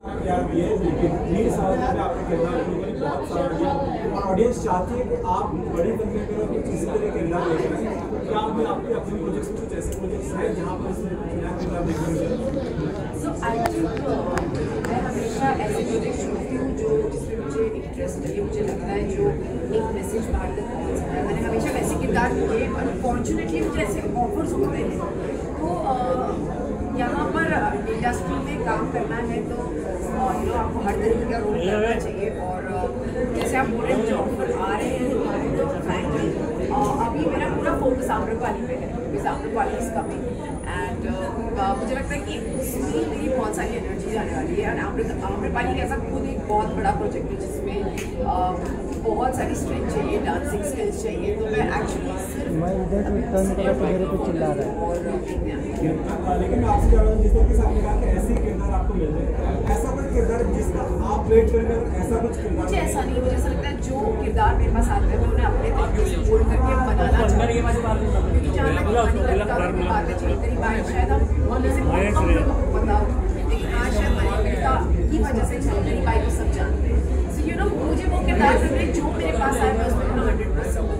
यार भी है, लेकिन 3 साल में आपके किरदार में बहुत सारा और ऑडियंस चाहती है कि आप बड़ी फिल्में करो, कुछ इसी तरह किरदार लेकर आए। क्या आपने आपके अपने प्रोजेक्ट्स में कुछ ऐसे प्रोजेक्ट्स हैं जहाँ पर नया किरदार देखने मिले? सो आई थिंक मैं हमेशा ऐसे प्रोजेक्ट चुनती हूँ जो जिसमें मुझे इंटरेस्ट है, मुझे लगता है जो एक मैसेज बाहर तक पहुँच सकता है। मैंने हमेशा वैसे किरदार किए, अनफॉर्चुनेटली मुझे ऐसे ऑफर्स होते हैं। तो यहाँ पर इंडस्ट्री में काम करना है तो आपको हर तरीके का रोल करना चाहिए। और जैसे आप बोल रहे हैं मुझे ऑफर आ रहे हैं तो फ्रैंकली अभी मेरा पूरा फोकस आम्रपाली पे है, because Amrapali is coming and मुझे लगता है कि उसमें मेरी बहुत सारी एनर्जी जाने वाली है। एंड आम्रपाली कैसा खुद एक बहुत बड़ा प्रोजेक्ट है जिसमें बहुत सारी स्ट्रेंथ चाहिए, डांसिंग स्किल्स चाहिए। तो मैं एक्चुअली सिर्फ मेरे पे चिल्ला रहा है और लेकिन मैं आपसे जान रहा हूँ जिस तरह के सामने कहा कि ऐसे किरदार आपको मिल जाए, ऐसा कोई किरदार जिसका आप वेट कर रहे हो, ऐसा कुछ किरदार? मुझे ऐसा नहीं है, मुझे ऐसा लगता है जो किरदार मेरे पास आता है मैं उन्हें अपने तरीके से बोल करके बनाना चाहती हूँ। क्योंकि जहाँ तक कहानी बात है चली तेरी बात शायद हम जैसे बहुत कम लोगों को पता हो, लेकिन आज शायद मणिकर्णिका की वजह से तेरी बात को सब जानते हैं। सो यू नो मुझे वो किरदार करने जो मेरे पास आया मैं उसमें 100%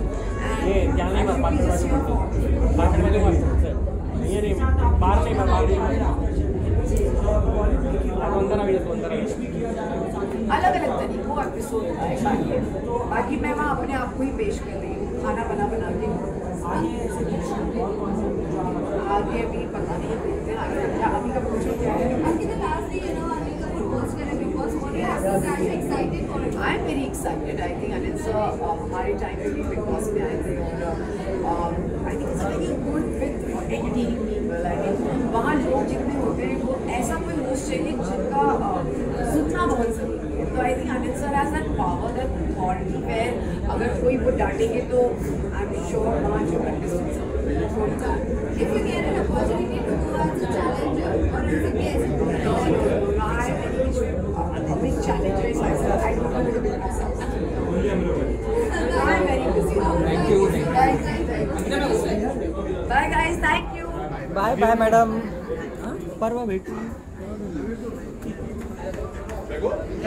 अलग अलग तरीकों का एपिसोड होता है। बाकी मैं वहाँ अपने आप को ही पेश कर रही हूँ, खाना बनाती हूँ। आगे अभी पता नहीं, देखते हैं आगे अभी का पूछो क्या है। I am very excited. I think Anil sir हमारे टाइम पे भी बिग बॉस में आए थे और I think it's very good with entertaining people. I think वहाँ लोग जितने होते हैं वो ऐसा कोई होस्ट चाहिए जिनका सुनना बहुत जरूरी है। तो I think Anil sir has that power, that authority where अगर कोई वो डांटेंगे तो आई एम श्योर वहाँ जो contestants If you get an opportunity to go as a challenger or as a guest, a big challenger is myself. I don't want to be myself. I'm very busy now. Thank you. Bye guys, thank you. Bye bye madam. परवा भेटू.